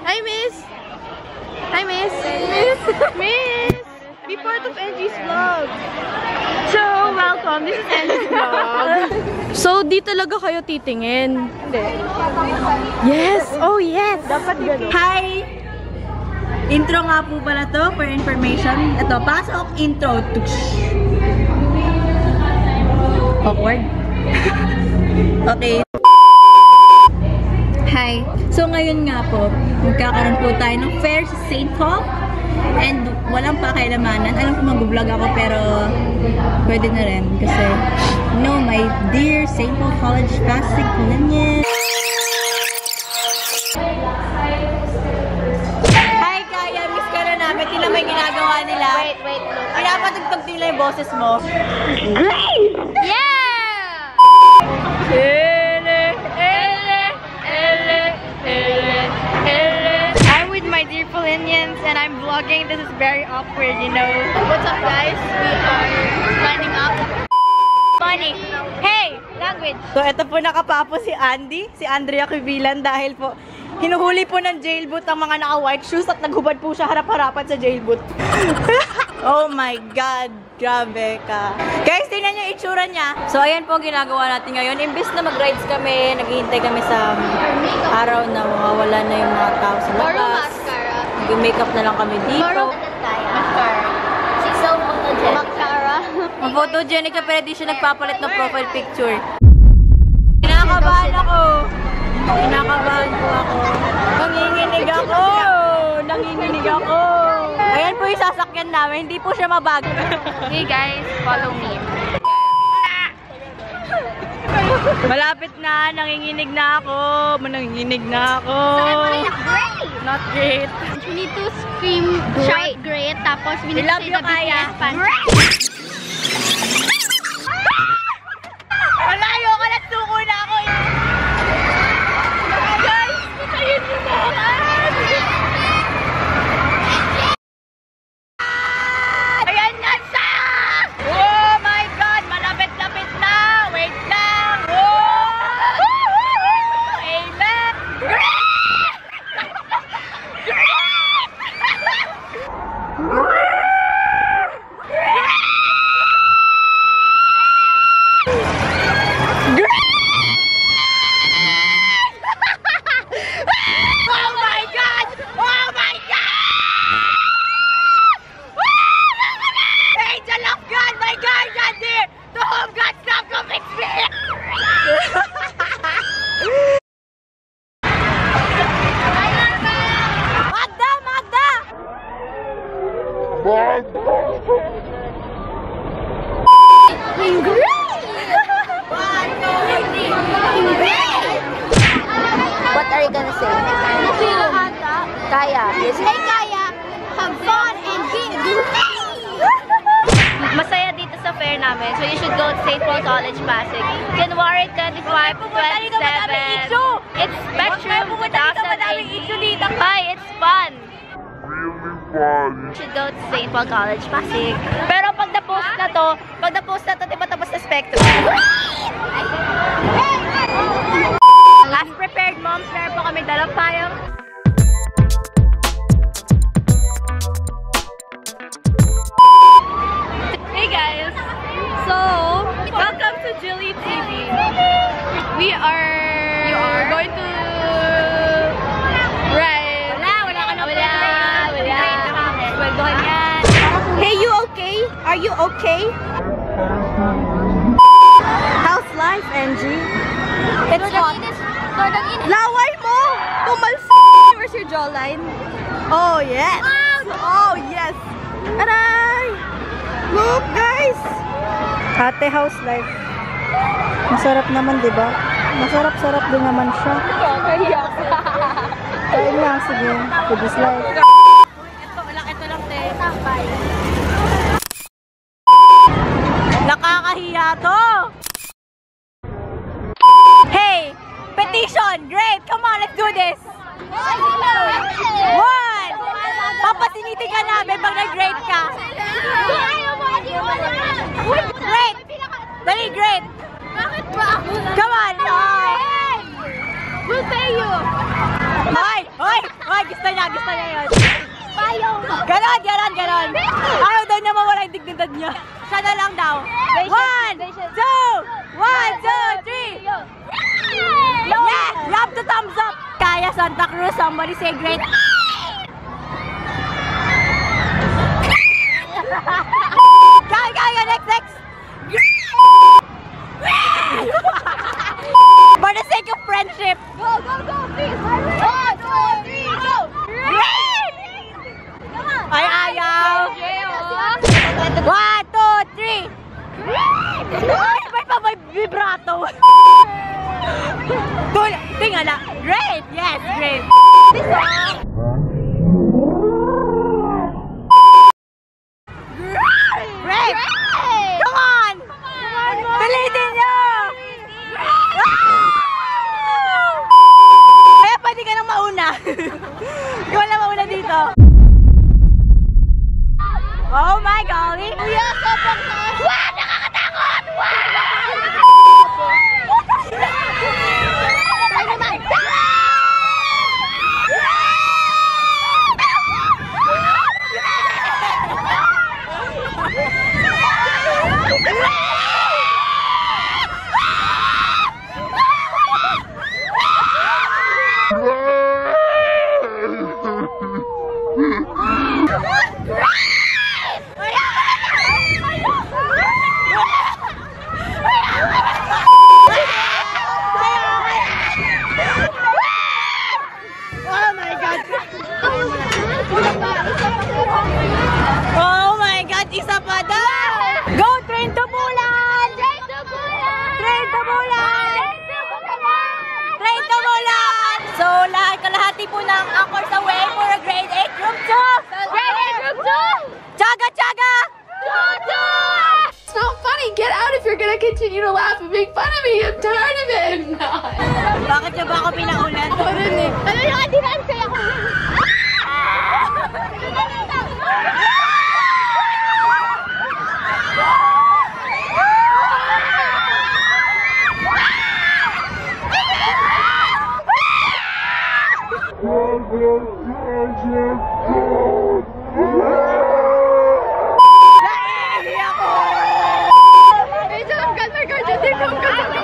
Hi, Miss! Hi, Miss! Miss! Miss! Be part of Angie's vlog! So, welcome. This is Angie's vlog. So, di talaga kayo titingin? Hindi. Yes! Oh, yes! Dapat gano'n. Hi! Intro nga po pala to for information. Ito, pasok intro. Awkward. Okay. Hi. So ngayon nga po, magkakaroon po tayo ng fair sa St. Paul. And walang pakialamanan. Alam ko mag-vlog ako pero pwede na rin. Kasi, my dear St. Paul College Pasig Kulanyan. Hi Kaya, miss ka na namin. Tingnan mo yung ginagawa nila. Wait. Pinapatugtog nila yung boses mo. Great! Yeah! I'm with my dear Polinians and I'm vlogging. This is very awkward, you know. What's up, guys? We are lining up. Funny. Hey! Language! So, ito po nakapapo si Andy, si Andrea Quibilan dahil po hinuhuli po ng jailboot ang mga naka-white shoes at naghubad po siya harap-harapan sa jailboot. Oh my God! Grabe ka. Guys, tingnan niyo yung itsura niya. So, ayan po ang ginagawa natin ngayon. Imbis na mag-rides kami, naghihintay kami sa araw na mawawala na yung mga tao sa labas. Mag-makeup na lang kami dito. She's so photogenic. Mascara. Photogenic ka pero di siya nagpapalit ng profile picture. Kinakabahan ako. Kinakabahan po ako. Nanginginig ako. Nanginginig ako. Ayan po yung sasakyan namin. Hindi po siya mabag. Hey guys, follow me. Malapit na. Nanginginig na ako. Nanginginig na ako. Great! Not great. We need to scream, shout great, tapos we need to say the BTS fan. Malayo ka na, suko na ako. Guys, patayin niyo na ako. Ayan nga siya! Oh my God! Malapit-lapit na! Wait lang! Oh! Amen! What are you gonna say? Kaya. Yes. Hey Kaya, have fun and be great! Masaya dito sa fair namin, so you should go to St. Paul College Pasig. January 25 to 27. It's Spectrum 2018. Hi, it's fun. You should go to St. Paul College Pasig. Pero pag na-post na to, di ba tapos na Spectrum? As prepared moms, meron po kami dalang payong. Hey guys! So, welcome to Jilly TV. We are going to ride. Wala ka na wala. Sweldohan yan. Hey, you okay? Are you okay? How's life, Angie? It's hot. Laway mo! Where's your jawline? Oh, yes! Oh, yes! Aray! Look, guys! Ate, house life. Masarap naman, di ba? Masarap-sarap din naman siya. Kain lang, sige. Food is life. Ito lang, te. Nakakahiya to! Hey! Petition! Great! Come on, let's do this! One! Papasiniti ka namin pag nag-grade ka. Great! Dali, great! Bakit ba ako? Come on! We'll pay you! Hoy! Hoy! Hoy! Gusto Ganon, ganon. Ayaw daw niya mawala yung dignidad niya. Siya na lang daw. 1, 2, 1, 2, 3. Yes! You have to thumbs up. Kaya Santa Cruz, somebody say great. Kaya, next. For the sake of friendship. Go, please. 1, 2, 3, go. Great! Ay, ayaw. 1, 2, 3. Ay, ba't pa may vibrato? Tingala. Great! Yes, great. Great! Come on! Pilitin niyo! Kaya pwede ka nang mauna. Ikaw na mauna dito. Oh my golly! Kuya, kapag na! Wow! Nakakatakot! Oh my God! Isa pa daw! Go! Train to Bulan! Train to Bulan! So, kalahati po ng Anchors Away for a grade 8 group 2! Grade 8 group 2! Chaga! It's not funny. Get out if you're gonna continue to laugh and make fun of me. I'm tired of it. I'm not. Bakit niya ba ako pinaulan? Ano yung adiran kaya ko? Naiihi ako! Hey, John, got my guard. Just take some.